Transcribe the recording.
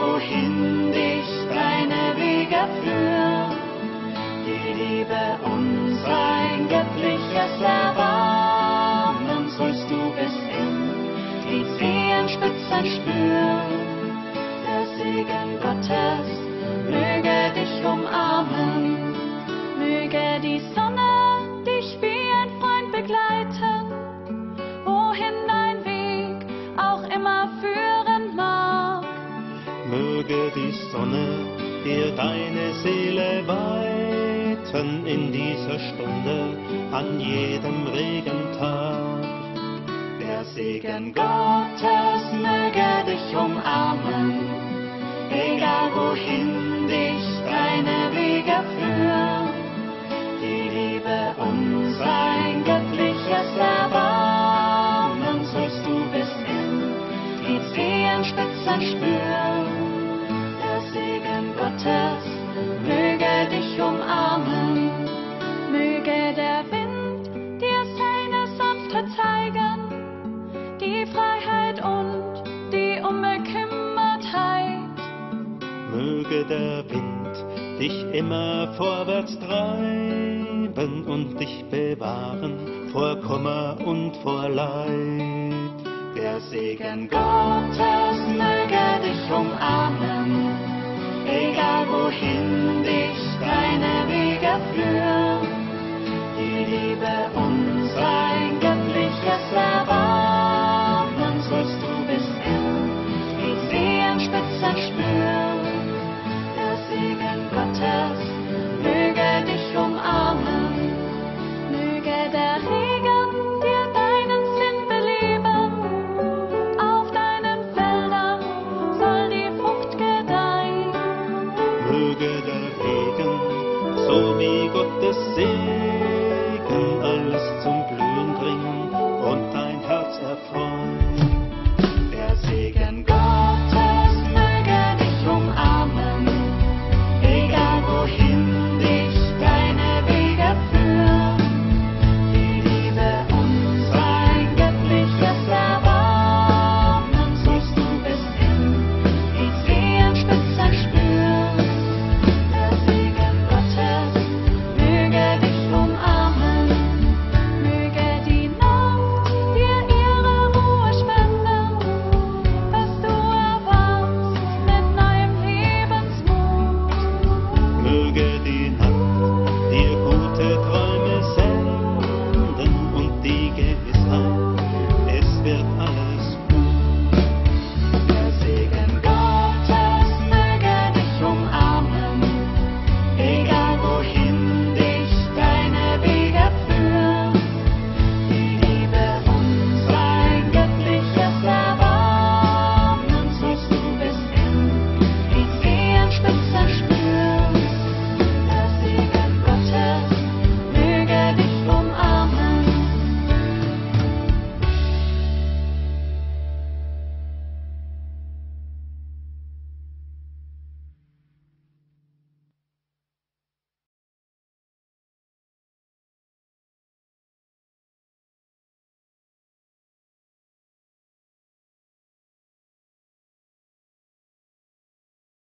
wohin dich deine Wege führen. Die Liebe und sein göttliches Erbarmen sollst du bis in die Zehenspitzen spüren. Der Segen Gottes möge dich umarmen, möge die Sonne dich wie ein Freund begleiten, wohin dein Weg auch immer führen mag. Möge die Sonne dir deine Seele weiten in dieser Stunde an jedem Regentag. Der Segen Gottes möge dich umarmen, egal wohin dich deine Wege führen. Die Liebe und sein göttliches Erbarmen sollst du bis in die Zehenspitzen spüren. Der Segen Gottes möge dich umarmen, möge der Wind dir seine Sanftheit zeigen, die Freiheit und die Unbekümmertheit. Möge der Wind dich immer vorwärts treiben und dich bewahren vor Kummer und vor Leid. Der Segen Gottes möge dich umarmen, egal wohin dich deine Wege führen. Die Liebe und sein göttliches Erbarmen